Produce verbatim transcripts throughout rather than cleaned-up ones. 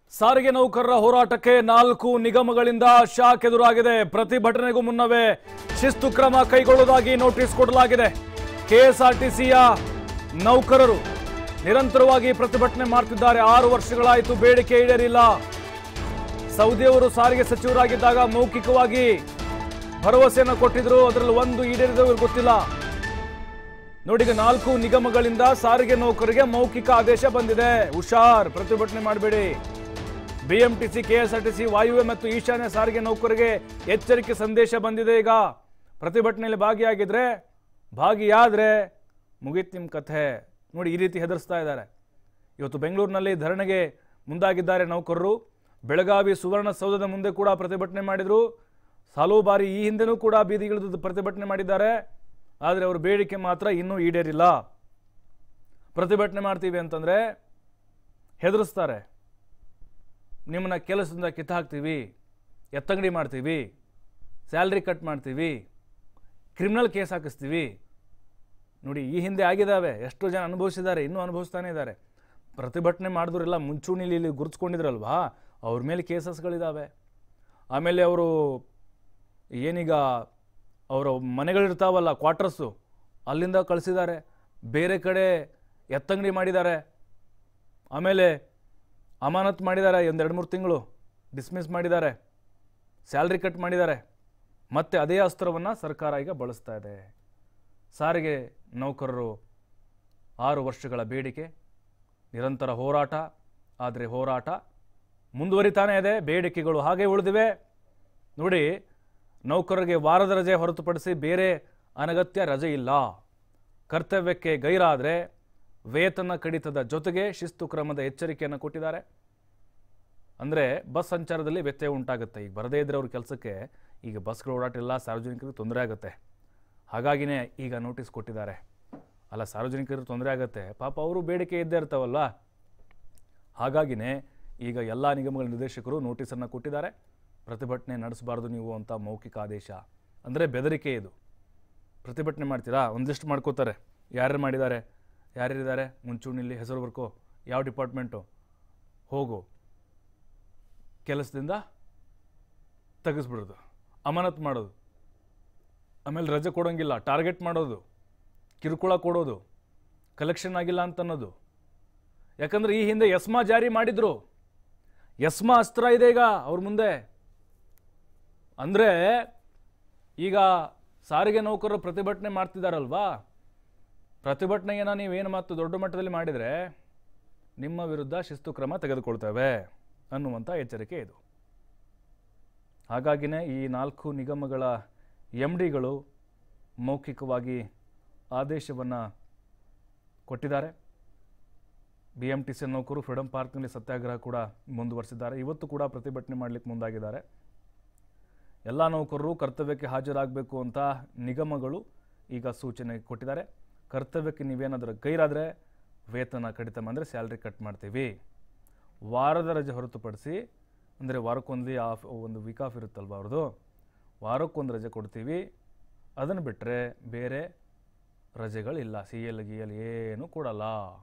ಸಾರಿಗೆ ನೌಕರರ ಹೋರಾಟಕ್ಕೆ ನಾಲ್ಕು ನಿಗಮಗಳಿಂದ ಶಾಕ್ ಎದುರಾಗಿದೆ. ಪ್ರತಿಭಟನೆಗೂ ಮುನ್ನವೇ ಶಿಸ್ತು ಕ್ರಮ ಕೈಗೊಳ್ಳುವುದಾಗಿ ನೋಟಿಸ್ ಕೊಡಲಾಗಿದೆ. ಕೆಎಸ್ಆರ್ಟಿಸಿಯ ನೌಕರರು ನಿರಂತರವಾಗಿ ಪ್ರತಿಭಟನೆ ಮಾಡುತ್ತಿದ್ದಾರೆ. ಆರು ವರ್ಷಗಳಾಯಿತು, ಬೇಡಿಕೆ ಈಡೇರಿಲ್ಲ. ಸೌದಿಯವರು ಸಾರಿಗೆ ಸಚಿವರಾಗಿದ್ದಾಗ ಮೌಖಿಕವಾಗಿ ಭರವಸೆಯನ್ನು ಕೊಟ್ಟಿದ್ರು, ಅದರಲ್ಲಿ ಒಂದು ಈಡೇರಿದವರು ಗೊತ್ತಿಲ್ಲ. ನೋಡಿ, ಈಗ ನಾಲ್ಕು ನಿಗಮಗಳಿಂದ ಸಾರಿಗೆ ನೌಕರರಿಗೆ ಮೌಖಿಕ ಆದೇಶ ಬಂದಿದೆ. ಹುಷಾರ್, ಪ್ರತಿಭಟನೆ ಮಾಡಬೇಡಿ. ಬಿಎಂಟಿಸಿ, ಕೆಎಸ್ಆರ್ಟಿಸಿ, ವಾಯುವ್ಯ ಮತ್ತು ಈಶಾನ್ಯ ಸಾರಿಗೆ ನೌಕರರಿಗೆ ಎಚ್ಚರಿಕೆ ಸಂದೇಶ ಬಂದಿದೆ. ಈಗ ಪ್ರತಿಭಟನೆಯಲ್ಲಿ ಭಾಗಿಯಾಗಿದ್ರೆ ಭಾಗಿಯಾದ್ರೆ ಮುಗೀತು ನಿಮ್ಮ ಕಥೆ. ನೋಡಿ, ಈ ರೀತಿ ಹೆದರ್ಸ್ತಾ ಇದ್ದಾರೆ. ಇವತ್ತು ಬೆಂಗಳೂರಿನಲ್ಲಿ ಧರಣಿಗೆ ಮುಂದಾಗಿದ್ದಾರೆ ನೌಕರರು. ಬೆಳಗಾವಿ ಸುವರ್ಣಸೌಧದ ಮುಂದೆ ಕೂಡ ಪ್ರತಿಭಟನೆ ಮಾಡಿದ್ರು. ಹಲವು ಬಾರಿ ಈ ಹಿಂದೆನೂ ಕೂಡ ಬೀದಿಗಿಳಿದು ಪ್ರತಿಭಟನೆ ಮಾಡಿದ್ದಾರೆ. ಆದರೆ ಅವರ ಬೇಡಿಕೆ ಮಾತ್ರ ಇನ್ನೂ ಈಡೇರಿಲ್ಲ. ಪ್ರತಿಭಟನೆ ಮಾಡ್ತೀವಿ ಅಂತಂದರೆ ಹೆದರಿಸ್ತಾರೆ. ನಿಮ್ಮನ್ನ ಕೆಲಸದಿಂದ ಕಿತ್ತು ಹಾಕ್ತೀವಿ, ಎತ್ತಂಗಡಿ ಮಾಡ್ತೀವಿ, ಸ್ಯಾಲ್ರಿ ಕಟ್ ಮಾಡ್ತೀವಿ, ಕ್ರಿಮಿನಲ್ ಕೇಸ್ ಹಾಕಿಸ್ತೀವಿ. ನೋಡಿ, ಈ ಹಿಂದೆ ಆಗಿದ್ದಾವೆ, ಎಷ್ಟೋ ಜನ ಅನುಭವಿಸಿದ್ದಾರೆ, ಇನ್ನೂ ಅನುಭವಿಸ್ತಾನೆ ಇದ್ದಾರೆ. ಪ್ರತಿಭಟನೆ ಮಾಡಿದ್ರೆಲ್ಲ ಮುಂಚೂಣಿಲಿ ಗುರುತಿಸ್ಕೊಂಡಿದ್ರಲ್ವಾ, ಅವ್ರ ಮೇಲೆ ಕೇಸಸ್ಗಳಿದ್ದಾವೆ. ಆಮೇಲೆ ಅವರು ಏನೀಗ ಅವರ ಮನೆಗಳಿರ್ತಾವಲ್ಲ, ಕ್ವಾರ್ಟರ್ಸು, ಅಲ್ಲಿಂದ ಕಳಿಸಿದ್ದಾರೆ. ಬೇರೆ ಕಡೆ ಎತ್ತಂಗಡಿ ಮಾಡಿದ್ದಾರೆ. ಆಮೇಲೆ ಅಮಾನತ್ ಮಾಡಿದ್ದಾರೆ, ಒಂದು ಎರಡು ಮೂರು ತಿಂಗಳು ಡಿಸ್ಮಿಸ್ ಮಾಡಿದ್ದಾರೆ, ಸ್ಯಾಲ್ರಿ ಕಟ್ ಮಾಡಿದ್ದಾರೆ. ಮತ್ತೆ ಅದೇ ಅಸ್ತ್ರವನ್ನು ಸರ್ಕಾರ ಈಗ ಬಳಸ್ತಾ ಇದೆ. ಸಾರಿಗೆ ನೌಕರರು ಆರು ವರ್ಷಗಳ ಬೇಡಿಕೆ, ನಿರಂತರ ಹೋರಾಟ. ಆದರೆ ಹೋರಾಟ ಮುಂದುವರಿತಾನೇ ಇದೆ, ಬೇಡಿಕೆಗಳು ಹಾಗೆ ಉಳಿದಿವೆ. ನೋಡಿ, ನೌಕರರಿಗೆ ವಾರದ ರಜೆ ಹೊರತುಪಡಿಸಿ ಬೇರೆ ಅನಗತ್ಯ ರಜೆ ಇಲ್ಲ. ಕರ್ತವ್ಯಕ್ಕೆ ಗೈರಾದರೆ ವೇತನ ಕಡಿತದ ಜೊತೆಗೆ ಶಿಸ್ತು ಕ್ರಮದ ಎಚ್ಚರಿಕೆಯನ್ನು ಕೊಟ್ಟಿದ್ದಾರೆ. ಅಂದರೆ ಬಸ್ ಸಂಚಾರದಲ್ಲಿ ವ್ಯತ್ಯಯ ಉಂಟಾಗುತ್ತೆ. ಈಗ ಬರದೇ ಇದ್ದರೆ ಅವ್ರ ಕೆಲಸಕ್ಕೆ ಈಗ ಬಸ್ಗಳ ಓಡಾಟ ಇಲ್ಲ, ಸಾರ್ವಜನಿಕರಿಗೆ ತೊಂದರೆ ಆಗುತ್ತೆ. ಹಾಗಾಗಿನೇ ಈಗ ನೋಟಿಸ್ ಕೊಟ್ಟಿದ್ದಾರೆ. ಅಲ್ಲ, ಸಾರ್ವಜನಿಕರಿಗೆ ತೊಂದರೆ ಆಗುತ್ತೆ, ಪಾಪ ಅವರು ಬೇಡಿಕೆ ಇದ್ದೇ ಇರ್ತಾವಲ್ಲ. ಹಾಗಾಗಿನೇ ಈಗ ಎಲ್ಲ ನಿಗಮಗಳ ನಿರ್ದೇಶಕರು ನೋಟಿಸನ್ನು ಕೊಟ್ಟಿದ್ದಾರೆ. ಪ್ರತಿಭಟನೆ ನಡೆಸಬಾರ್ದು ನೀವು ಅಂತ ಮೌಖಿಕ ಆದೇಶ. ಅಂದರೆ ಬೆದರಿಕೆ ಇದು. ಪ್ರತಿಭಟನೆ ಮಾಡ್ತೀರಾ, ಒಂದಿಷ್ಟು ಮಾಡ್ಕೋತಾರೆ. ಯಾರ್ಯಾರು ಮಾಡಿದ್ದಾರೆ, ಯಾರ್ಯಾರಿದ್ದಾರೆ ಮುಂಚೂಣಿಲಿ ಹೆಸರು ಬರ್ಕೋ, ಯಾವ ಡಿಪಾರ್ಟ್ಮೆಂಟು, ಹೋಗು, ಕೆಲಸದಿಂದ ತೆಗೆಸ್ಬಿಡೋದು, ಅಮಾನತ್ ಮಾಡೋದು, ಆಮೇಲೆ ರಜೆ ಕೊಡೋಂಗಿಲ್ಲ, ಟಾರ್ಗೆಟ್ ಮಾಡೋದು, ಕಿರುಕುಳ ಕೊಡೋದು, ಕಲೆಕ್ಷನ್ ಆಗಿಲ್ಲ ಅಂತ ಅನ್ನೋದು. ಯಾಕಂದರೆ ಈ ಹಿಂದೆ ಎಸ್ಮಾ ಜಾರಿ ಮಾಡಿದ್ರು. ಎಸ್ಮಾ ಅಸ್ತ್ರ ಇದೆ ಈಗ ಅವ್ರ ಮುಂದೆ. ಅಂದರೆ ಈಗ ಸಾರಿಗೆ ನೌಕರರು ಪ್ರತಿಭಟನೆ ಮಾಡ್ತಿದ್ದಾರಲ್ವಾ, ಪ್ರತಿಭಟನೆಯನ್ನು ನೀವೇನು ಮತ್ತು ದೊಡ್ಡ ಮಟ್ಟದಲ್ಲಿ ಮಾಡಿದರೆ ನಿಮ್ಮ ವಿರುದ್ಧ ಶಿಸ್ತು ಕ್ರಮ ತೆಗೆದುಕೊಳ್ತೇವೆ ಅನ್ನುವಂಥ ಎಚ್ಚರಿಕೆ ಇದು. ಹಾಗಾಗಿನೇ ಈ ನಾಲ್ಕು ನಿಗಮಗಳ ಎಮ್ ಡಿಗಳು ಮೌಖಿಕವಾಗಿ ಆದೇಶವನ್ನು ಕೊಟ್ಟಿದ್ದಾರೆ. ಬಿ ಎಂ ಟಿ ಸಿ ನೌಕರು ಫ್ರೀಡಂ ಪಾರ್ಕ್ನಲ್ಲಿ ಸತ್ಯಾಗ್ರಹ ಕೂಡ ಮುಂದುವರಿಸಿದ್ದಾರೆ. ಇವತ್ತು ಕೂಡ ಪ್ರತಿಭಟನೆ ಮಾಡಲಿಕ್ಕೆ ಮುಂದಾಗಿದ್ದಾರೆ. ಎಲ್ಲ ನೌಕರರು ಕರ್ತವ್ಯಕ್ಕೆ ಹಾಜರಾಗಬೇಕು ಅಂತ ನಿಗಮಗಳು ಈಗ ಸೂಚನೆ ಕೊಟ್ಟಿದ್ದಾರೆ. ಕರ್ತವ್ಯಕ್ಕೆ ನೀವೇನಾದರೂ ಗೈರಾದರೆ ವೇತನ ಕಡಿತ ಅಂದರೆ ಸ್ಯಾಲ್ರಿ ಕಟ್ ಮಾಡ್ತೀವಿ. ವಾರದ ರಜೆ ಹೊರತುಪಡಿಸಿ, ಅಂದರೆ ವಾರಕ್ಕೊಂದು ಆಫ್ ಒಂದು ವೀಕ್ ಆಫ್ ಇರುತ್ತಲ್ವ ಅವ್ರದ್ದು, ವಾರಕ್ಕೊಂದು ರಜೆ ಕೊಡ್ತೀವಿ. ಅದನ್ನು ಬಿಟ್ಟರೆ ಬೇರೆ ರಜೆಗಳಿಲ್ಲ. ಸಿ ಎಲ್ ಗಿ ಎಲ್ ಏನೂ ಕೊಡಲ್ಲ.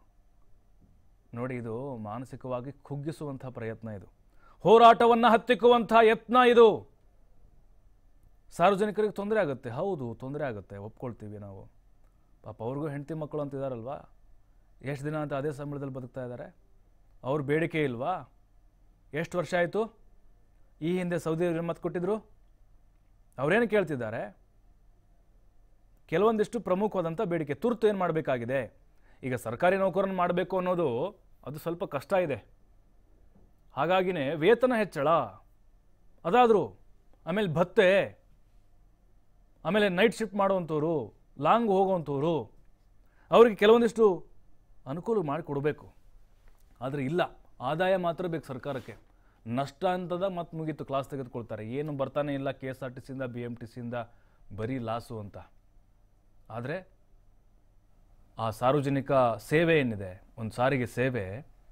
ನೋಡಿ, ಇದು ಮಾನಸಿಕವಾಗಿ ಕುಗ್ಗಿಸುವಂಥ ಪ್ರಯತ್ನ. ಇದು ಹೋರಾಟವನ್ನು ಹತ್ತಿಕ್ಕುವಂಥ ಯತ್ನ. ಇದು ಸಾರ್ವಜನಿಕರಿಗೆ ತೊಂದರೆ ಆಗುತ್ತೆ. ಹೌದು, ತೊಂದರೆ ಆಗುತ್ತೆ, ಒಪ್ಕೊಳ್ತೀವಿ ನಾವು. ಪಾಪ ಅವ್ರಿಗೂ ಹೆಂಡತಿ ಮಕ್ಕಳು ಅಂತ ಇದ್ದಾರಲ್ವಾ, ಎಷ್ಟು ದಿನ ಅಂತ ಅದೇ ಸಂಬಳದಲ್ಲಿ ಬದುಕ್ತಾ ಇದ್ದಾರೆ. ಅವ್ರ ಬೇಡಿಕೆ ಇಲ್ವಾ? ಎಷ್ಟು ವರ್ಷ ಆಯಿತು? ಈ ಹಿಂದೆ ಸೌದಿಯವ್ರಿಗೆ ಮತ್ತು ಕೊಟ್ಟಿದ್ರು, ಅವರೇನು ಕೇಳ್ತಿದ್ದಾರೆ? ಕೆಲವೊಂದಿಷ್ಟು ಪ್ರಮುಖವಾದಂಥ ಬೇಡಿಕೆ. ತುರ್ತು ಏನು ಮಾಡಬೇಕಾಗಿದೆ? ಈಗ ಸರ್ಕಾರಿ ನೌಕರನ್ನು ಮಾಡಬೇಕು ಅನ್ನೋದು ಅದು ಸ್ವಲ್ಪ ಕಷ್ಟ ಇದೆ. ಹಾಗಾಗಿನೇ ವೇತನ ಹೆಚ್ಚಳ, ಅದಾದರೂ ಆಮೇಲೆ ಭತ್ತೆ, ಆಮೇಲೆ ನೈಟ್ ಶಿಫ್ಟ್ ಮಾಡುವಂಥವ್ರು, ಲಾಂಗ್ ಹೋಗುವಂಥವ್ರು, ಅವರಿಗೆ ಕೆಲವೊಂದಿಷ್ಟು ಅನುಕೂಲ ಮಾಡಿಕೊಡ್ಬೇಕು. ಆದರೆ ಇಲ್ಲ, ಆದಾಯ ಮಾತ್ರ ಬೇಕು ಸರ್ಕಾರಕ್ಕೆ. ನಷ್ಟ ಅಂತದ ಮತ್ತು ಮುಗೀತು, ಕ್ಲಾಸ್ ತೆಗೆದುಕೊಳ್ತಾರೆ. ಏನು ಬರ್ತಾನೆ ಇಲ್ಲ ಕೆ ಎಸ್ ಆರ್ ಟಿ ಸಿಯಿಂದ, ಬಿ ಎಮ್ ಟಿ ಸಿಯಿಂದ, ಬರೀ ಲಾಸು ಅಂತ. ಆದರೆ ಆ ಸಾರ್ವಜನಿಕ ಸೇವೆ ಏನಿದೆ, ಒಂದು ಸಾರಿಗೆ ಸೇವೆ,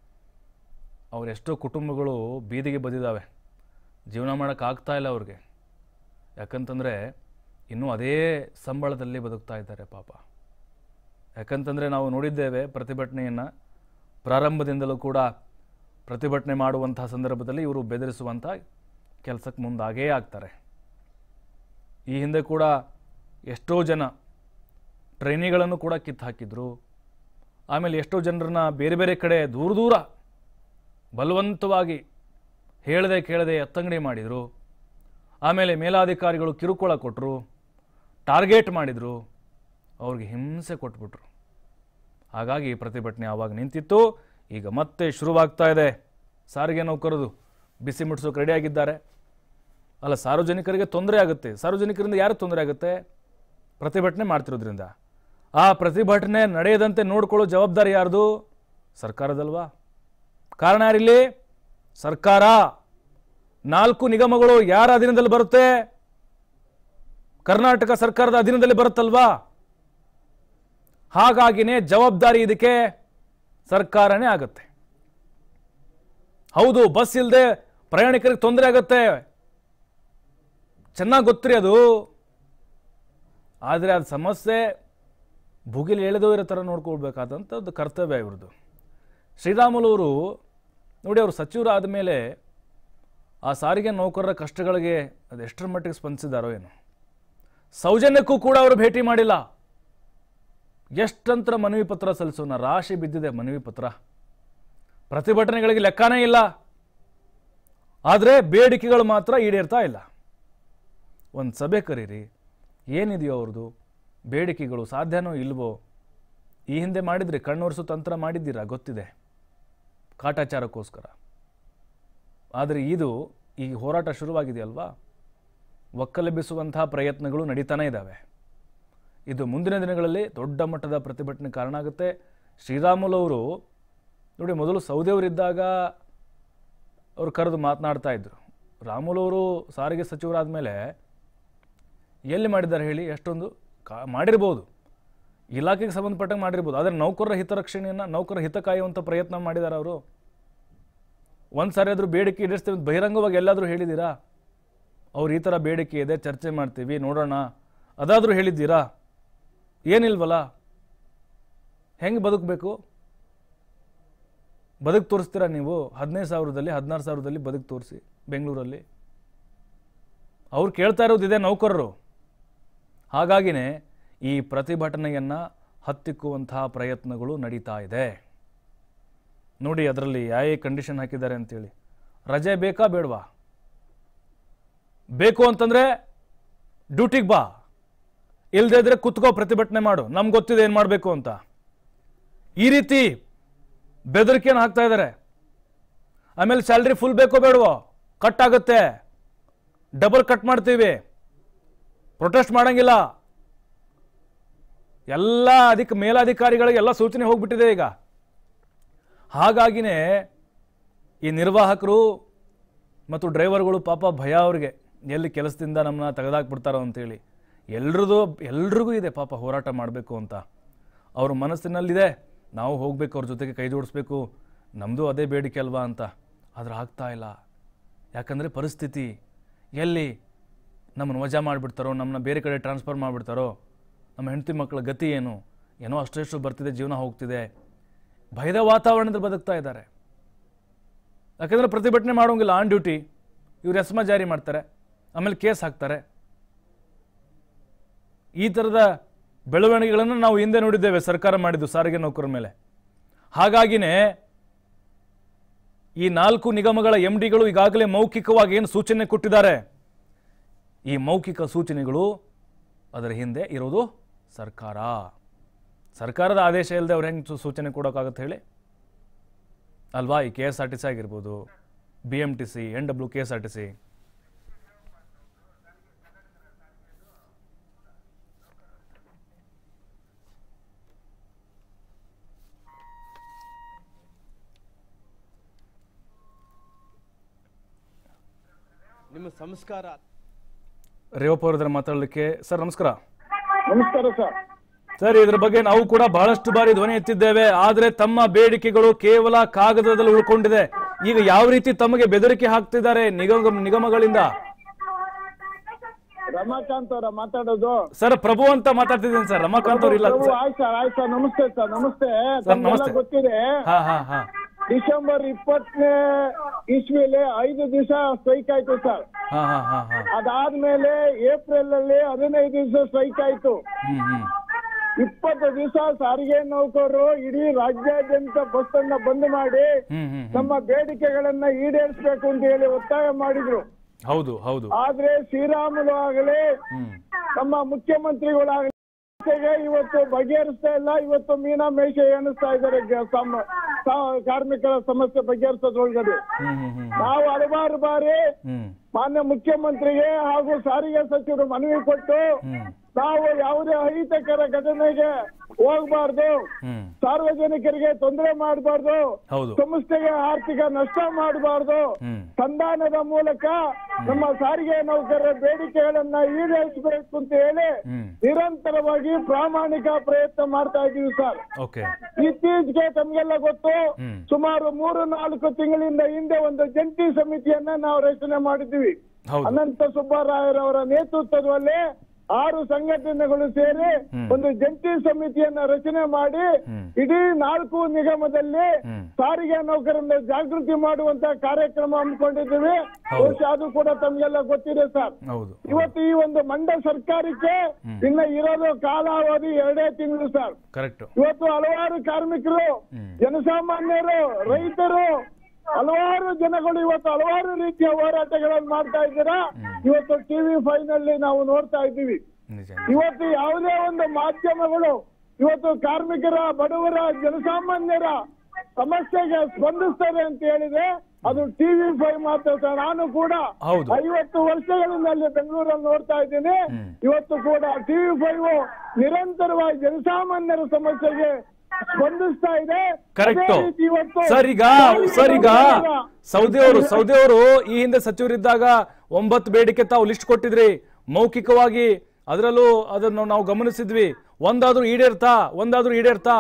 ಅವರೆಷ್ಟೋ ಕುಟುಂಬಗಳು ಬೀದಿಗೆ ಬಂದಿದ್ದಾವೆ. ಜೀವನ ಮಾಡೋಕ್ಕಾಗ್ತಾ ಇಲ್ಲ ಅವ್ರಿಗೆ. ಯಾಕಂತಂದರೆ ಇನ್ನೂ ಅದೇ ಸಂಬಳದಲ್ಲಿ ಬದುಕ್ತಾ ಇದ್ದಾರೆ ಪಾಪ. ಯಾಕಂತಂದರೆ ನಾವು ನೋಡಿದ್ದೇವೆ ಪ್ರತಿಭಟನೆಯನ್ನು ಪ್ರಾರಂಭದಿಂದಲೂ ಕೂಡ ಪ್ರತಿಭಟನೆ ಮಾಡುವಂತಹ ಸಂದರ್ಭದಲ್ಲಿ ಇವರು ಬೆದರಿಸುವಂಥ ಕೆಲಸಕ್ಕೆ ಮುಂದಾಗೇ ಆಗ್ತಾರೆ. ಈ ಹಿಂದೆ ಕೂಡ ಎಷ್ಟೋ ಜನ ಟ್ರೈನಿಗಳನ್ನು ಕೂಡ ಕಿತ್ತು ಹಾಕಿದ್ರು. ಆಮೇಲೆ ಎಷ್ಟೋ ಜನರನ್ನ ಬೇರೆ ಬೇರೆ ಕಡೆ ದೂರ ದೂರ ಬಲವಂತವಾಗಿ ಹೇಳದೆ ಕೇಳದೆ ಎತ್ತಂಗಡಿ ಮಾಡಿದರು. ಆಮೇಲೆ ಮೇಲಾಧಿಕಾರಿಗಳು ಕಿರುಕುಳ ಕೊಟ್ಟರು, ಟಾರ್ಗೆಟ್ ಮಾಡಿದರು, ಅವ್ರಿಗೆ ಹಿಂಸೆ ಕೊಟ್ಬಿಟ್ರು. ಹಾಗಾಗಿ ಪ್ರತಿಭಟನೆ ಆವಾಗ ನಿಂತಿತ್ತು. ಈಗ ಮತ್ತೆ ಶುರುವಾಗ್ತಾ ಇದೆ. ಸಾರಿಗೆ ನೌಕರರು ಬಿಸಿ ಮುಟ್ಟಿಸೋಕೆ ರೆಡಿಯಾಗಿದ್ದಾರೆ. ಅಲ್ಲ, ಸಾರ್ವಜನಿಕರಿಗೆ ತೊಂದರೆ ಆಗುತ್ತೆ. ಸಾರ್ವಜನಿಕರಿಂದ ಯಾರು ತೊಂದರೆ ಆಗುತ್ತೆ? ಪ್ರತಿಭಟನೆ ಮಾಡ್ತಿರೋದ್ರಿಂದ. ಆ ಪ್ರತಿಭಟನೆ ನಡೆಯದಂತೆ ನೋಡ್ಕೊಳ್ಳೋ ಜವಾಬ್ದಾರಿ ಯಾರ್ದು? ಸರ್ಕಾರದಲ್ವಾ? ಕಾರಣ ಯಾರಿಲ್ಲಿ? ಸರ್ಕಾರ. ನಾಲ್ಕು ನಿಗಮಗಳು ಯಾರ ಅಧೀನದಲ್ಲಿ ಬರುತ್ತೆ? ಕರ್ನಾಟಕ ಸರ್ಕಾರದ ಅಧೀನದಲ್ಲಿ ಬರುತ್ತಲ್ವಾ? ಹಾಗಾಗಿನೇ ಜವಾಬ್ದಾರಿ ಇದಕ್ಕೆ ಸರ್ಕಾರನೇ ಆಗುತ್ತೆ. ಹೌದು, ಬಸ್ ಇಲ್ಲದೆ ಪ್ರಯಾಣಿಕರಿಗೆ ತೊಂದರೆ ಆಗುತ್ತೆ, ಚೆನ್ನಾಗಿ ಗೊತ್ತಿರಿ ಅದು. ಆದರೆ ಅದು ಸಮಸ್ಯೆ ಭುಗಿಲಿ ಎಳೆದೋ ಇರೋ ಥರ ನೋಡ್ಕೊಳ್ಬೇಕಾದಂಥದ್ದು ಕರ್ತವ್ಯ ಇವ್ರದ್ದು. ಶ್ರೀರಾಮುಲುವರು ನೋಡಿ, ಅವರು ಸಚಿವರಾದ ಮೇಲೆ ಆ ಸಾರಿಗೆ ನೌಕರರ ಕಷ್ಟಗಳಿಗೆ ಅದು ಎಷ್ಟರ ಮಟ್ಟಿಗೆ ಸ್ಪಂದಿಸಿದಾರೋ ಏನು. ಸೌಜನ್ಯಕ್ಕೂ ಕೂಡ ಅವರು ಭೇಟಿ ಮಾಡಿಲ್ಲ. ಎಷ್ಟಂತರ ಮನವಿ ಪತ್ರ ಸಲ್ಲಿಸೋಣ, ರಾಶಿ ಬಿದ್ದಿದೆ ಮನವಿ ಪತ್ರ. ಪ್ರತಿಭಟನೆಗಳಿಗೆ ಲೆಕ್ಕನೇ ಇಲ್ಲ, ಆದರೆ ಬೇಡಿಕೆಗಳು ಮಾತ್ರ ಈಡೇರ್ತಾ ಇಲ್ಲ. ಒಂದು ಸಭೆ ಕರೀರಿ, ಏನಿದೆಯೋ ಅವ್ರದ್ದು ಬೇಡಿಕೆಗಳು, ಸಾಧ್ಯನೋ ಇಲ್ವೋ? ಈ ಹಿಂದೆ ಮಾಡಿದ್ರಿ, ಕಣ್ಣೊರೆಸು ತಂತ್ರ ಮಾಡಿದ್ದೀರಾ, ಗೊತ್ತಿದೆ, ಕಾಟಾಚಾರಕ್ಕೋಸ್ಕರ. ಆದರೆ ಇದು ಈ ಹೋರಾಟ ಶುರುವಾಗಿದೆಯಲ್ವಾ, ಒಕ್ಕಲೆಬ್ಬಿಸುವಂತಹ ಪ್ರಯತ್ನಗಳು ನಡೀತಾನೆ ಇದ್ದಾವೆ. ಇದು ಮುಂದಿನ ದಿನಗಳಲ್ಲಿ ದೊಡ್ಡ ಮಟ್ಟದ ಪ್ರತಿಭಟನೆ ಕಾರಣ ಆಗುತ್ತೆ. ಶ್ರೀರಾಮುಲು ಅವರು ನೋಡಿ, ಮೊದಲು ಸೌದಿಯವರಿದ್ದಾಗ ಅವರು ಕರೆದು ಮಾತನಾಡ್ತಾ ಇದ್ರು. ರಾಮುಲು ಅವರು ಸಾರಿಗೆ ಸಚಿವರಾದ ಮೇಲೆ ಎಲ್ಲಿ ಮಾಡಿದ್ದಾರೆ ಹೇಳಿ? ಎಷ್ಟೊಂದು ಕಾ ಮಾಡಿರ್ಬೋದು, ಇಲಾಖೆಗೆ ಸಂಬಂಧಪಟ್ಟಂಗೆ ಮಾಡಿರ್ಬೋದು, ಆದರೆ ನೌಕರರ ಹಿತರಕ್ಷಣೆಯನ್ನು, ನೌಕರರ ಹಿತ ಕಾಯುವಂಥ ಪ್ರಯತ್ನ ಮಾಡಿದ್ದಾರೆ ಅವರು. ಒಂದು ಸಾರಿ ಆದರೂ ಬೇಡಿಕೆ ಈಡೇರಿಸ್ತೀವಿ ಬಹಿರಂಗವಾಗಿ ಎಲ್ಲಾದರೂ ಹೇಳಿದ್ದೀರಾ? ಅವ್ರು ಈ ಥರ ಬೇಡಿಕೆ ಇದೆ, ಚರ್ಚೆ ಮಾಡ್ತೀವಿ, ನೋಡೋಣ, ಅದಾದರೂ ಹೇಳಿದ್ದೀರಾ? ಏನಿಲ್ವಲ್ಲ. ಹೆಂಗೆ ಬದುಕಬೇಕು? ಬದುಕು ತೋರಿಸ್ತೀರಾ ನೀವು? ಹದಿನೈದು ಸಾವಿರದಲ್ಲಿ ಹದಿನಾರು ಸಾವಿರದಲ್ಲಿ ಬದುಕು ತೋರಿಸಿ ಬೆಂಗಳೂರಲ್ಲಿ. ಅವ್ರು ಕೇಳ್ತಾ ಇರೋದಿದೆ ನೌಕರರು. ಹಾಗಾಗಿನೇ ಈ ಪ್ರತಿಭಟನೆಯನ್ನು ಹತ್ತಿಕ್ಕುವಂತಹ ಪ್ರಯತ್ನಗಳು ನಡೀತಾ ಇದೆ. ನೋಡಿ, ಅದರಲ್ಲಿ ಯಾವ ಕಂಡೀಷನ್ ಹಾಕಿದ್ದಾರೆ ಅಂತೇಳಿ. ರಜೆ ಬೇಕಾ ಬೇಡವಾ? ಬೇಕು ಅಂತಂದರೆ ಡ್ಯೂಟಿಗೆ ಬಾ, ಇಲ್ಲದೇ ಇದ್ರೆ ಕುತ್ಕೋ, ಪ್ರತಿಭಟನೆ ಮಾಡು, ನಮ್ಗೆ ಗೊತ್ತಿದೆ ಏನು ಮಾಡಬೇಕು ಅಂತ. ಈ ರೀತಿ ಬೆದರಿಕೆಯನ್ನು ಹಾಕ್ತಾ ಇದ್ದಾರೆ. ಆಮೇಲೆ ಸ್ಯಾಲ್ರಿ ಫುಲ್ ಬೇಕೋ ಬೇಡವೋ? ಕಟ್ ಆಗುತ್ತೆ, ಡಬಲ್ ಕಟ್ ಮಾಡ್ತೀವಿ, ಪ್ರೊಟೆಸ್ಟ್ ಮಾಡಂಗಿಲ್ಲ. ಎಲ್ಲ ಅಧಿಕ ಮೇಲಾಧಿಕಾರಿಗಳಿಗೆ ಎಲ್ಲ ಸೂಚನೆ ಹೋಗ್ಬಿಟ್ಟಿದೆ ಈಗ. ಹಾಗಾಗಿನೇ ಈ ನಿರ್ವಾಹಕರು ಮತ್ತು ಡ್ರೈವರ್ಗಳು ಪಾಪ ಭಯ ಅವ್ರಿಗೆ, ಎಲ್ಲಿ ಕೆಲಸದಿಂದ ನಮ್ಮನ್ನ ತೆಗೆದಾಕ್ಬಿಡ್ತಾರೋ ಅಂತೇಳಿ. ಎಲ್ರದ್ದು ಎಲ್ರಿಗೂ ಇದೆ ಪಾಪ ಹೋರಾಟ ಮಾಡಬೇಕು ಅಂತ. ಅವ್ರ ಮನಸ್ಸಿನಲ್ಲಿದೆ, ನಾವು ಹೋಗಬೇಕು, ಅವ್ರ ಜೊತೆಗೆ ಕೈ ಜೋಡಿಸ್ಬೇಕು, ನಮ್ಮದು ಅದೇ ಬೇಡಿಕೆ ಅಲ್ವಾ ಅಂತ. ಆದರೆ ಆಗ್ತಾ ಇಲ್ಲ. ಯಾಕಂದರೆ ಪರಿಸ್ಥಿತಿ, ಎಲ್ಲಿ ನಮ್ಮನ್ನು ವಜಾ ಮಾಡಿಬಿಡ್ತಾರೋ, ನಮ್ಮನ್ನ ಬೇರೆ ಕಡೆ ಟ್ರಾನ್ಸ್ಫರ್ ಮಾಡಿಬಿಡ್ತಾರೋ, ನಮ್ಮ ಹೆಂಡತಿ ಮಕ್ಕಳ ಗತಿ ಏನು, ಏನೋ ಅಷ್ಟೆಷ್ಟು ಬರ್ತಿದೆ, ಜೀವನ ಹೋಗ್ತಿದೆ, ಭಯದ ವಾತಾವರಣದಲ್ಲಿ ಬದುಕ್ತಾ ಇದ್ದಾರೆ. ಯಾಕಂದರೆ ಪ್ರತಿಭಟನೆ ಮಾಡೋಂಗಿಲ್ಲ, ಆನ್ ಡ್ಯೂಟಿ. ಇವ್ರು ಎಸ್ಮಾ ಜಾರಿ ಮಾಡ್ತಾರೆ, ಆಮೇಲೆ ಕೇಸ್ ಹಾಕ್ತಾರೆ. ಈ ಥರದ ಬೆಳವಣಿಗೆಗಳನ್ನು ನಾವು ಹಿಂದೆ ನೋಡಿದ್ದೇವೆ ಸರ್ಕಾರ ಮಾಡಿದ್ದು ಸಾರಿಗೆ ನೌಕರರ ಮೇಲೆ. ಹಾಗಾಗಿನೇ ಈ ನಾಲ್ಕು ನಿಗಮಗಳ ಎಂ ಡಿಗಳು ಈಗಾಗಲೇ ಮೌಖಿಕವಾಗಿ ಏನು ಸೂಚನೆ ಕೊಟ್ಟಿದ್ದಾರೆ, ಈ ಮೌಖಿಕ ಸೂಚನೆಗಳು ಅದರ ಹಿಂದೆ ಇರೋದು ಸರ್ಕಾರ. ಸರ್ಕಾರದ ಆದೇಶ ಇಲ್ಲದೆ ಅವ್ರು ಹೆಂಗೆ ಸೂಚನೆ ಕೊಡೋಕ್ಕಾಗತ್ತೆ ಹೇಳಿ ಅಲ್ವಾ? ಈ K S R T C ಆಗಿರ್ಬೋದು, B M T C, N W K S R T C. ನಿಮ್ಮ ಸಂಸ್ಕಾರ. ರೇವಪ್ಪ ಅವ್ರ ಮಾತಾಡಲಿಕ್ಕೆ. ಸರ್ ನಮಸ್ಕಾರ. ನಮಸ್ಕಾರ ಸರ್. ಸರ್, ಇದ್ರ ಬಗ್ಗೆ ನಾವು ಕೂಡ ಬಹಳಷ್ಟು ಬಾರಿ ಧ್ವನಿ ಎತ್ತಿದ್ದೇವೆ. ಆದ್ರೆ ತಮ್ಮ ಬೇಡಿಕೆಗಳು ಕೇವಲ ಕಾಗದದಲ್ಲಿ ಉಳ್ಕೊಂಡಿದೆ. ಈಗ ಯಾವ ರೀತಿ ತಮಗೆ ಬೆದರಿಕೆ ಹಾಕ್ತಿದ್ದಾರೆ ನಿಗಮ ನಿಗಮಗಳಿಂದ? ರಮಾಕಾಂತ್ ಅವರ ಮಾತಾಡೋದು. ಸರ್, ಪ್ರಭು ಅಂತ ಮಾತಾಡ್ತಿದ್ದೀನಿ ಸರ್. ರಮಾಕಾಂತ್ ಅವ್ರು ಇಲ್ಲ. ಆಯ್ತು ಸರ್, ಆಯ್ತು ಸರ್. ನಮಸ್ತೆ ಸರ್. ನಮಸ್ತೆ. ಗೊತ್ತಿದೆ. ಹಾ ಹಾ ಹಾ ಡಿಸೆಂಬರ್ ಇಪ್ಪತ್ತನೇ ಇಸ್ವಿಲಿ ಐದು ದಿವಸ ಸ್ಟ್ರೈಕ್ ಆಯ್ತು ಸರ್. ಹಾ ಹಾ ಹಾ ಹಾ ಅದಾದ್ಮೇಲೆ ಏಪ್ರಿಲ್ ಅಲ್ಲಿ ಹದಿನೈದು ದಿವಸ ಸ್ಟ್ರೈಕ್ ಆಯ್ತು. ಹ್ಮ್ ಹ್ಮ್ ಇಪ್ಪತ್ತು ದಿವಸ ಸಾರಿಗೆ ನೌಕರರು ಇಡೀ ರಾಜ್ಯಾದ್ಯಂತ ಬಸ್ ಅನ್ನ ಬಂದ್ ಮಾಡಿ ಹ್ಮ್ ಹ್ಮ್ ನಮ್ಮ ಬೇಡಿಕೆಗಳನ್ನ ಈಡೇರಿಸಬೇಕು ಅಂತ ಹೇಳಿ ಒತ್ತಾಯ ಮಾಡಿದ್ರು. ಹೌದು ಹೌದು ಆದ್ರೆ ಶ್ರೀರಾಮುಲು ಆಗಲಿ ಹ್ಮ್ ನಮ್ಮ ಮುಖ್ಯಮಂತ್ರಿಗಳಾಗಲಿ ಇವತ್ತು ಬಗೆಹರಿಸ್ತಾ ಇಲ್ಲ. ಇವತ್ತು ಮೀನಾ ಮೇಷ ಎಣಿಸ್ತಾ ಇದ್ದಾರೆ ಗ- ಸಮ- ಸ- ಕಾರ್ಮಿಕರ ಸಮಸ್ಯೆ ಬಗೆಹರಿಸೋದ್ರೊಳಗಡೆ. ಹ್ಮ್ ಹ್ಮ್ ಹ್ಮ್ ನಾವು ಹಲವಾರು ಬಾರಿ ಹ್ಮ್ ಮಾನ್ಯ ಮುಖ್ಯಮಂತ್ರಿಗೆ ಹಾಗೂ ಸಾರಿಗೆ ಸಚಿವರು ಮನವಿ ಕೊಟ್ಟು ಹ್ಮ್ ನಾವು ಯಾವುದೇ ಅಹಿತಕರ ಘಟನೆಗೆ ಹೋಗ್ಬಾರ್ದು, ಹ್ಮ್ ಸಾರ್ವಜನಿಕರಿಗೆ ತೊಂದರೆ ಮಾಡಬಾರ್ದು, ಹೌದು ಸಂಸ್ಥೆಗೆ ಆರ್ಥಿಕ ನಷ್ಟ ಮಾಡಬಾರ್ದು, ಹ್ಮ್ ಸಂಧಾನದ ಮೂಲಕ ನಮ್ಮ ಸಾರಿಗೆ ನೌಕರರ ಬೇಡಿಕೆಗಳನ್ನ ಈಡೇರಿಸಬೇಕು ಅಂತ ಹೇಳಿ ಹ್ಮ್ ನಿರಂತರವಾಗಿ ಪ್ರಾಮಾಣಿಕ ಪ್ರಯತ್ನ ಮಾಡ್ತಾ ಇದೀವಿ ಸರ್. ಓಕೆ ಇತ್ತೀಚೆಗೆ ತಮ್ಗೆಲ್ಲ ಗೊತ್ತು, ಹ್ಮ್ ಸುಮಾರು ಮೂರು ನಾಲ್ಕು ತಿಂಗಳಿಂದ ಹಿಂದೆ ಒಂದು ಜಂಟಿ ಸಮಿತಿಯನ್ನ ನಾವು ರಚನೆ ಮಾಡಿದ್ವಿ. ಹೌದು ಅನಂತ ಸುಬ್ಬರಾಯರವರ ನೇತೃತ್ವದಲ್ಲಿ ಆರು ಸಂಘಟನೆಗಳು ಸೇರಿ ಹ್ಮ್. ಒಂದು ಜಂಟಿ ಸಮಿತಿಯನ್ನ ರಚನೆ ಮಾಡಿ ಹ್ಮ್. ಇಡೀ ನಾಲ್ಕು ನಿಗಮದಲ್ಲಿ ಹ್ಮ್. ಸಾರಿಗೆ ನೌಕರರನ್ನ ಜಾಗೃತಿ ಮಾಡುವಂತ ಕಾರ್ಯಕ್ರಮ ಹಮ್ಮಿಕೊಂಡಿದ್ದೀವಿ. ಹೌದು. ಬಹುಶಃ ಅದು ಕೂಡ ತಮ್ಗೆಲ್ಲ ಗೊತ್ತಿದೆ ಸರ್. ಹೌದು ಇವತ್ತು ಈ ಒಂದು ಮಂಡ್ಯ ಸರ್ಕಾರಕ್ಕೆ ಹ್ಮ್. ಇನ್ನ ಇರೋದು ಕಾಲಾವಧಿ ಎರಡೇ ತಿಂಗಳು ಸರ್. ಕರೆಕ್ಟ್ ಇವತ್ತು ಹಲವಾರು ಕಾರ್ಮಿಕರು, ಹ್ಮ್. ಜನಸಾಮಾನ್ಯರು, ರೈತರು, ಹಲವಾರು ಜನಗಳು ಇವತ್ತು ಹಲವಾರು ರೀತಿಯ ಹೋರಾಟಗಳನ್ನು ಮಾಡ್ತಾ ಇದ್ದೀರಾ. ಇವತ್ತು ಟಿವಿ ಫೈವ್ ನಲ್ಲಿ ನಾವು ನೋಡ್ತಾ ಇದ್ದೀವಿ. ನಿಜ ಇವತ್ತು ಯಾವುದೇ ಒಂದು ಮಾಧ್ಯಮಗಳು ಇವತ್ತು ಕಾರ್ಮಿಕರ, ಬಡವರ, ಜನಸಾಮಾನ್ಯರ ಸಮಸ್ಯೆಗೆ ಸ್ಪಂದಿಸ್ತಾರೆ ಅಂತ ಹೇಳಿದ್ರೆ ಅದು ಟಿವಿ ಫೈವ್ ಮಾತ್ರ ಸರ್. ನಾನು ಕೂಡ ಹೌದು. ಐವತ್ತು ವರ್ಷಗಳಿಂದ ಅಲ್ಲಿ ಬೆಂಗಳೂರಲ್ಲಿ ನೋಡ್ತಾ ಇದ್ದೀನಿ. ಹ್ಮ್. ಇವತ್ತು ಕೂಡ ಟಿವಿ ಫೈವ್ ನಿರಂತರವಾಗಿ ಜನಸಾಮಾನ್ಯರ ಸಮಸ್ಯೆಗೆ ಸ್ಪಂದಿಸ್ತಾ ಇದೆ. ಕರೆಕ್ಟ್ ಅದೇ ರೀತಿ ಇವತ್ತು ಸರ್. ಈಗ ಸರ್ ಈಗ ಸೌದಿ ಅವರು ಸೌದಿ ಅವರು ಈ ಹಿಂದೆ ಸಚಿವರಿದ್ದಾಗ ಒಂಬತ್ತು ಬೇಡಿಕೆ ತಾವು ಲಿಸ್ಟ್ ಕೊಟ್ಟಿದ್ರಿ ಮೌಖಿಕವಾಗಿ, ಅದರಲ್ಲೂ ಅದನ್ನು ನಾವು ಗಮನಿಸಿದ್ವಿ. ಒಂದಾದ್ರೂ ಈಡೇರ್ತಾ ಒಂದಾದ್ರೂ ಈಡೇರ್ತಾ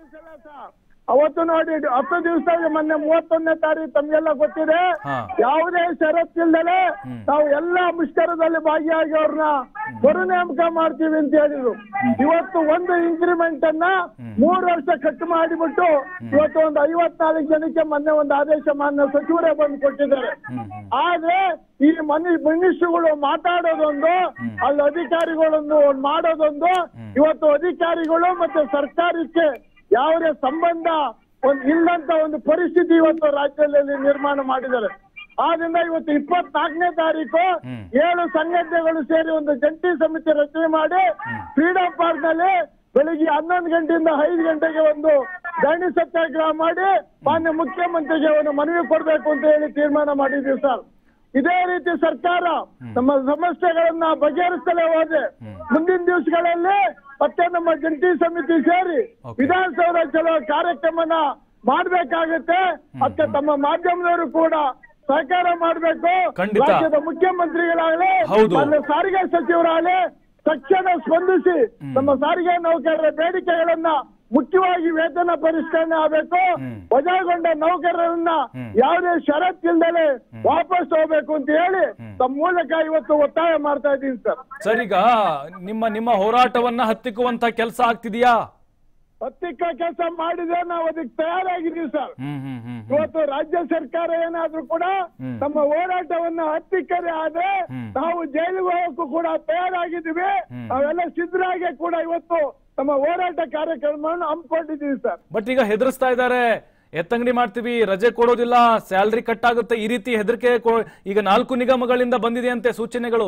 ಅವತ್ತು ನೋಡಿ ಹತ್ತು ದಿವಸ ಮೊನ್ನೆ ಮೂವತ್ತೊಂದನೇ ತಾರೀಕು ತಮ್ಗೆಲ್ಲ ಗೊತ್ತಿದೆ. ಹಾ. ಯಾವುದೇ ಷರತ್ತಿಲ್ಲದೆ ನಾವು ಎಲ್ಲಾ ಮುಷ್ಕರದಲ್ಲಿ ಭಾಗಿಯಾಗಿ ಅವ್ರನ್ನ ಮರು ನೇಮಕ ಮಾಡ್ತೀವಿ ಅಂತ ಹೇಳಿದ್ರು. ಇವತ್ತು ಒಂದು ಇನ್ಕ್ರಿಮೆಂಟ್ ಅನ್ನ ಮೂರು ವರ್ಷ ಕಟ್ ಮಾಡಿಬಿಟ್ಟು ಇವತ್ತು ಒಂದು ಐವತ್ನಾಲ್ಕು ಜನಕ್ಕೆ ಮೊನ್ನೆ ಒಂದು ಆದೇಶ ಮಾನ್ಯ ಸಚಿವರೇ ಬಂದು ಕೊಟ್ಟಿದ್ದಾರೆ. ಆದ್ರೆ ಈ ಮನಿ ಮಿನಿಸ್ಟ್ರುಗಳು ಮಾತಾಡೋದೊಂದು, ಅಲ್ಲಿ ಅಧಿಕಾರಿಗಳೊಂದು ಮಾಡೋದೊಂದು. ಇವತ್ತು ಅಧಿಕಾರಿಗಳು ಮತ್ತೆ ಸರ್ಕಾರಕ್ಕೆ ಯಾವುದೇ ಸಂಬಂಧ ಒಂದು ಇಲ್ಲಂತ ಒಂದು ಪರಿಸ್ಥಿತಿ ಇವತ್ತು ರಾಜ್ಯದಲ್ಲಿ ನಿರ್ಮಾಣ ಮಾಡಿದ್ದಾರೆ. ಆದ್ರಿಂದ ಇವತ್ತು ಇಪ್ಪತ್ನಾಲ್ಕನೇ ತಾರೀಕು ಏಳು ಸಂಘಟನೆಗಳು ಸೇರಿ ಒಂದು ಜಂಟಿ ಸಮಿತಿ ರಚನೆ ಮಾಡಿ ಫ್ರೀಡಂ ಪಾರ್ಕ್ ನಲ್ಲಿ ಬೆಳಿಗ್ಗೆ ಹನ್ನೊಂದು ಗಂಟೆಯಿಂದ ಐದು ಗಂಟೆಗೆ ಒಂದು ಧರಣಿ ಸತ್ಯಾಗ್ರಹ ಮಾಡಿ ಮಾನ್ಯ ಮುಖ್ಯಮಂತ್ರಿಗೆ ಒಂದು ಮನವಿ ಕೊಡಬೇಕು ಅಂತ ಹೇಳಿ ತೀರ್ಮಾನ ಮಾಡಿದ್ದೀವಿ ಸರ್. ಇದೇ ರೀತಿ ಸರ್ಕಾರ ನಮ್ಮ ಸಮಸ್ಯೆಗಳನ್ನ ಬಗೆಹರಿಸಲೇ ಹೋದ್ರೆ ಮುಂದಿನ ದಿವಸಗಳಲ್ಲಿ ಮತ್ತೆ ನಮ್ಮ ಜಂಟಿ ಸಮಿತಿ ಸೇರಿ ವಿಧಾನಸೌಧ ಚಲೋ ಕಾರ್ಯಕ್ರಮನ ಮಾಡ್ಬೇಕಾಗುತ್ತೆ. ಅದಕ್ಕೆ ತಮ್ಮ ಮಾಧ್ಯಮದವರು ಕೂಡ ಸಹಕಾರ ಮಾಡಬೇಕು. ಖಂಡಿತ. ರಾಜ್ಯದ ಮುಖ್ಯಮಂತ್ರಿಗಳಾಗಲಿ, ಹೌದು. ಮಾನ್ಯ ಸಾರಿಗೆ ಸಚಿವರಾಗಲಿ ತಕ್ಷಣ ಸ್ಪಂದಿಸಿ ನಮ್ಮ ಸಾರಿಗೆ ನೌಕರರ ಬೇಡಿಕೆಗಳನ್ನ, ಮುಖ್ಯವಾಗಿ ವೇತನ ಪರಿಷ್ಕರಣೆ ಆಗಬೇಕು, ವಜಾಗೊಂಡ ನೌಕರರನ್ನ ಯಾವುದೇ ಷರತ್ತಿಲ್ಲದೆ ವಾಪಸ್ ಹೋಗ್ಬೇಕು ಅಂತ ಹೇಳಿ ತಮ್ಮ ಮೂಲಕ ಇವತ್ತು ಒತ್ತಾಯ ಮಾಡ್ತಾ ಇದ್ದೀನಿ ಸರ್. ಸರ್ ಈಗ ನಿಮ್ಮ ನಿಮ್ಮ ಹೋರಾಟವನ್ನ ಹತ್ತಿಕ್ಕುವಂತ ಕೆಲಸ ಆಗ್ತಿದೆಯಾ? ಹತ್ತಿಕ್ಕ ಕೆಲಸ ಮಾಡಿದ್ರೆ ನಾವು ಅದಕ್ಕೆ ತಯಾರಾಗಿದ್ದೀವಿ ಸರ್. ಹ್ಮ್ ಹ್ಮ್ ಹ್ಮ್ ಇವತ್ತು ರಾಜ್ಯ ಸರ್ಕಾರ ಏನಾದ್ರೂ ಕೂಡ ನಮ್ಮ ಹೋರಾಟವನ್ನ ಹತ್ತಿಕ್ಕರೆ ಆದ್ರೆ ನಾವು ಜೈಲಿಗೆ ಹೋಗಕ್ಕೂ ಕೂಡ ತಯಾರಾಗಿದ್ದೀವಿ. ನಾವೆಲ್ಲ ಸಿದ್ಧರಾಗಿ ಕೂಡ ಇವತ್ತು ನಮ್ಮ ಹೋರಾಟ ಕಾರ್ಯಕ್ರಮವನ್ನು ಹಮ್ಮಿಕೊಂಡಿದ್ದೀವಿ ಸರ್. ಬಟ್ ಈಗ ಹೆದರ್ಸ್ತಾ ಇದ್ದಾರೆ, ಎತ್ತಂಗಡಿ ಮಾಡ್ತೀವಿ, ರಜೆ ಕೊಡೋದಿಲ್ಲ, ಸ್ಯಾಲ್ರಿ ಕಟ್ ಆಗುತ್ತೆ, ಈ ರೀತಿ ಹೆದರಿಕೆ ಈಗ ನಾಲ್ಕು ನಿಗಮಗಳಿಂದ ಬಂದಿದೆ ಅಂತೆ ಸೂಚನೆಗಳು.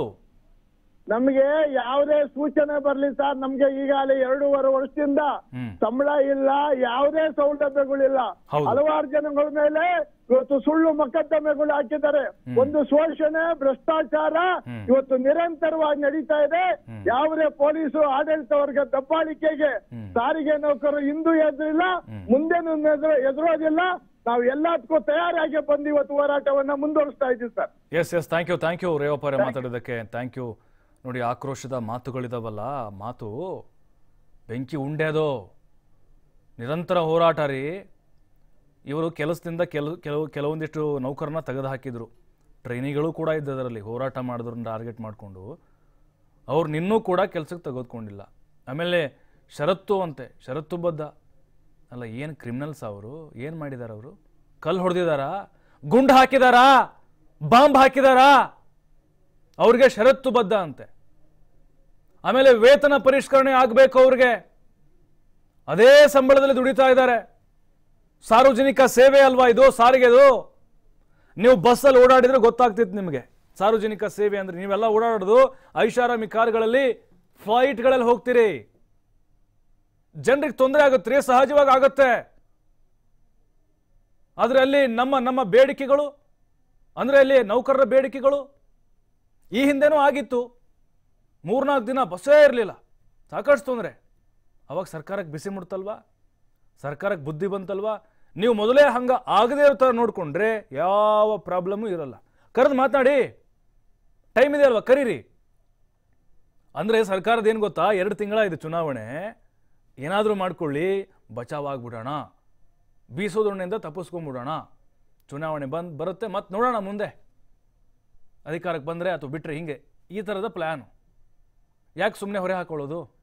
ನಮ್ಗೆ ಯಾವುದೇ ಸೂಚನೆ ಬರ್ಲಿ ಸರ್, ನಮ್ಗೆ ಈಗಾಗಲೇ ಎರಡೂವರೆ ವರ್ಷದಿಂದ ಸಂಬಳ ಇಲ್ಲ, ಯಾವುದೇ ಸೌಲಭ್ಯಗಳಿಲ್ಲ. ಹಲವಾರು ಜನಗಳ ಮೇಲೆ ಇವತ್ತು ಸುಳ್ಳು ಮೊಕದ್ದಮೆಗಳು ಹಾಕಿದ್ದಾರೆ. ಒಂದು ಶೋಷಣೆ, ಭ್ರಷ್ಟಾಚಾರ ಇವತ್ತು ನಿರಂತರವಾಗಿ ನಡೀತಾ ಇದೆ. ಯಾವುದೇ ಪೊಲೀಸರು ಆಡಳಿತ ವರ್ಗ ದಬ್ಬಾಳಿಕೆಗೆ ಸಾರಿಗೆ ನೌಕರರು ಹಿಂದೂ ಎದುರಿಲ್ಲ, ಮುಂದೆನೂ ಎದುರೋದಿಲ್ಲ. ನಾವು ಎಲ್ಲದಕ್ಕೂ ತಯಾರಾಗಿ ಬಂದು ಇವತ್ತು ಹೋರಾಟವನ್ನ ಮುಂದುವರಿಸ್ತಾ ಇದ್ದೀವಿ sir. Yes yes thank you thank you Revappa ಅವರೇ ಮಾತಾಡೋದಕ್ಕೆ ಥ್ಯಾಂಕ್ ಯು. ನೋಡಿ, ಆಕ್ರೋಶದ ಮಾತುಗಳಿದಾವಲ್ಲ, ಮಾತು ಬೆಂಕಿ ಉಂಡೆ ಅದು. ನಿರಂತರ ಹೋರಾಟ ರೀ. ಇವರು ಕೆಲಸದಿಂದ ಕೆಲವು ಕೆಲವು ಕೆಲವೊಂದಿಷ್ಟು ನೌಕರನ್ನ ತೆಗೆದು ಹಾಕಿದ್ರು. ಟ್ರೈನಿಗಳು ಕೂಡ ಇದ್ದ ಅದರಲ್ಲಿ ಹೋರಾಟ ಮಾಡಿದ್ರನ್ನ ಟಾರ್ಗೆಟ್ ಮಾಡಿಕೊಂಡು ಅವ್ರು ನಿನ್ನೂ ಕೂಡ ಕೆಲಸಕ್ಕೆ ತೆಗೆದುಕೊಂಡಿಲ್ಲ. ಆಮೇಲೆ ಷರತ್ತು ಅಂತೆ, ಷರತ್ತುಬದ್ಧ ಅಲ್ಲ. ಏನು ಕ್ರಿಮಿನಲ್ಸ್ ಅವರು? ಏನು ಮಾಡಿದ್ದಾರೆ ಅವರು? ಕಲ್ಲು ಹೊಡೆದಿದಾರಾ, ಗುಂಡು ಹಾಕಿದಾರಾ, ಬಾಂಬ್ ಹಾಕಿದಾರಾ? ಅವ್ರಿಗೆ ಷರತ್ತು ಬದ್ಧ ಅಂತೆ. ಆಮೇಲೆ ವೇತನ ಪರಿಷ್ಕರಣೆ ಆಗಬೇಕು ಅವ್ರಿಗೆ, ಅದೇ ಸಂಬಳದಲ್ಲಿ ದುಡಿತಾ ಇದ್ದಾರೆ. ಸಾರ್ವಜನಿಕ ಸೇವೆ ಅಲ್ವಾ ಇದು, ಸಾರಿಗೆದು? ನೀವು ಬಸ್ಸಲ್ಲಿ ಓಡಾಡಿದ್ರೆ ಗೊತ್ತಾಗ್ತಿತ್ತು ನಿಮಗೆ ಸಾರ್ವಜನಿಕ ಸೇವೆ ಅಂದ್ರೆ. ನೀವೆಲ್ಲ ಓಡಾಡೋದು ಐಷಾರಾಮಿ ಕಾರುಗಳಲ್ಲಿ, ಫ್ಲೈಟ್ಗಳಲ್ಲಿ ಹೋಗ್ತೀರಿ. ಜನರಿಗೆ ತೊಂದರೆ ಆಗುತ್ತೆ, ಸಹಜವಾಗಿ ಆಗುತ್ತೆ. ಆದ್ರೆ ಅಲ್ಲಿ ನಮ್ಮ ನಮ್ಮ ಬೇಡಿಕೆಗಳು ಅಂದ್ರೆ ಅಲ್ಲಿ ನೌಕರರ ಬೇಡಿಕೆಗಳು ಈ ಹಿಂದೆನೂ ಆಗಿತ್ತು. ಮೂರ್ನಾಲ್ಕು ದಿನ ಬಸ್ಸೇ ಇರಲಿಲ್ಲ, ಸಾಕಷ್ಟು ತೊಂದರೆ. ಅವಾಗ ಸರ್ಕಾರಕ್ಕೆ ಬಿಸಿ ಮುಡ್ತಲ್ವಾ, ಸರ್ಕಾರಕ್ಕೆ ಬುದ್ಧಿ ಬಂತಲ್ವಾ? ನೀವು ಮೊದಲೇ ಹಂಗ ಆಗದೇ ಇರೋ ಥರ ನೋಡ್ಕೊಂಡ್ರೆ ಯಾವ ಪ್ರಾಬ್ಲಮ್ಮು ಇರಲ್ಲ. ಕರೆದು ಮಾತನಾಡಿ, ಟೈಮ್ ಇದೆ ಅಲ್ವಾ, ಕರೀರಿ. ಅಂದರೆ ಸರ್ಕಾರದ ಏನು ಗೊತ್ತಾ, ಎರಡು ತಿಂಗಳ ಇದು ಚುನಾವಣೆ, ಏನಾದರೂ ಮಾಡ್ಕೊಳ್ಳಿ, ಬಚಾವಾಗ್ಬಿಡೋಣ, ಬೀಸೋದೊಣ್ಣೆಯಿಂದ ತಪ್ಪಿಸ್ಕೊಂಡ್ಬಿಡೋಣ. ಚುನಾವಣೆ ಬಂದು ಬರುತ್ತೆ, ಮತ್ತೆ ನೋಡೋಣ ಮುಂದೆ ಅಧಿಕಾರಕ್ಕೆ ಬಂದರೆ ಅಥವಾ ಬಿಟ್ಟರೆ, ಹಿಂಗೆ ಈ ಥರದ ಪ್ಲ್ಯಾನು. ಯಾಕೆ ಸುಮ್ಮನೆ ಹೊರೆ ಹಾಕೊಳ್ಳೋದು?